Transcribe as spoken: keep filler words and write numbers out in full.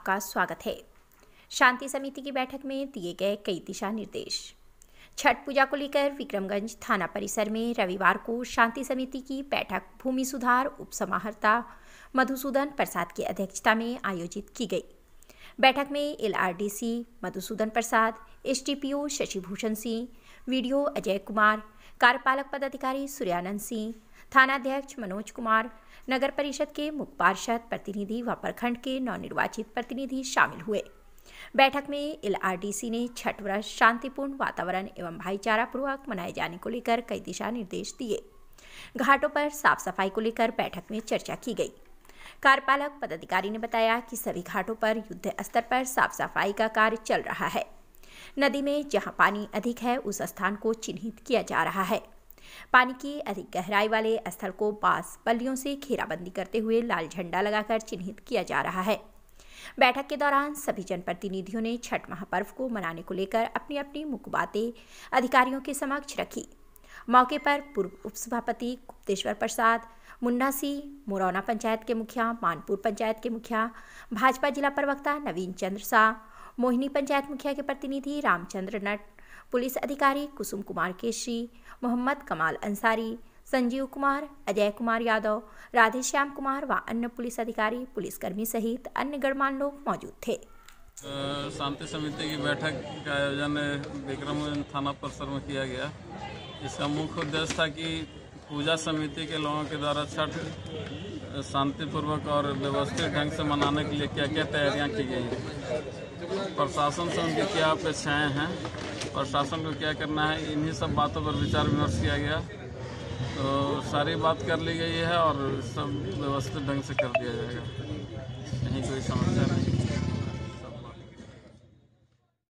आपका स्वागत है। शांति समिति की बैठक में दिए गए कई दिशा निर्देश। छठ पूजा को लेकर विक्रमगंज थाना परिसर में रविवार को शांति समिति की बैठक भूमि सुधार उप समाहर्ता मधुसूदन प्रसाद की अध्यक्षता में आयोजित की गई। बैठक में LRDC Madhusudan Prasad, STPO Shashibhushan Singh, BDO Ajay Kumar, कार्यपालक पदाधिकारी सूर्यानंद सिंह, थानाध्यक्ष मनोज कुमार, नगर परिषद के मुख्य पार्षद प्रतिनिधि व प्रखंड के नवनिर्वाचित प्रतिनिधि शामिल हुए। बैठक में एलआरडीसी ने छठ व्रत शांतिपूर्ण वातावरण एवं भाईचारा पूर्वक मनाए जाने को लेकर कई दिशा निर्देश दिए। घाटों पर साफ सफाई को लेकर बैठक में चर्चा की गई। कार्यपालक पदाधिकारी ने बताया कि सभी घाटों पर युद्ध स्तर पर साफ सफाई का कार्य चल रहा है। नदी में जहां पानी अधिक है उस स्थान को चिन्हित किया जा रहा है। पानी की अधिक गहराई वाले स्थल को बांस बल्लियों से घेराबंदी करते हुए लाल झंडा लगाकर चिन्हित किया जा रहा है। बैठक के दौरान सभी जनप्रतिनिधियों ने छठ महापर्व को मनाने को लेकर अपनी अपनी मुख्य बातें अधिकारियों के समक्ष रखी। मौके पर पूर्व उपसभापति गुप्तेश्वर प्रसाद, मुन्ना सिंह, मुरौना पंचायत के मुखिया, मानपुर पंचायत के मुखिया, भाजपा जिला प्रवक्ता नवीन चंद्र शाह, मोहिनी पंचायत मुखिया के प्रतिनिधि रामचंद्र नट, पुलिस अधिकारी कुसुम कुमार केशरी, मोहम्मद कमाल अंसारी, संजीव कुमार, अजय कुमार यादव, राधेश्याम कुमार व अन्य पुलिस अधिकारी, पुलिसकर्मी सहित अन्य गणमान्य लोग मौजूद थे। शांति समिति की बैठक का आयोजन विक्रमगंज थाना परिसर में किया गया। इसका मुख्य उद्देश्य था कि पूजा समिति के लोगों के द्वारा छठ शांतिपूर्वक और व्यवस्थित ढंग से मनाने के लिए क्या क्या तैयारियां की गई हैं, प्रशासन से उनकी क्या अपेक्षाएं हैं, प्रशासन को क्या करना है, इन्हीं सब बातों पर विचार विमर्श किया गया। तो सारी बात कर ली गई है और सब व्यवस्थित ढंग से कर दिया जाएगा। यहीं कोई समस्या